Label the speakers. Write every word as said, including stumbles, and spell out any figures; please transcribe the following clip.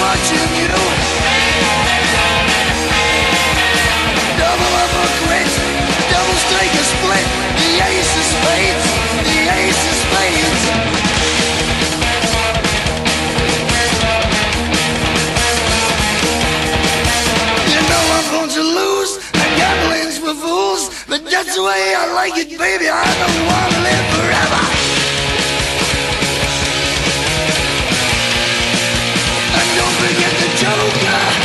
Speaker 1: watching you. Double up or quit, double strike or split. The ace of spades, the ace of spades. You know I'm going to lose, and gambling's for fools. But that's the way I like it, baby. I don't want to live forever. And don't forget the joker.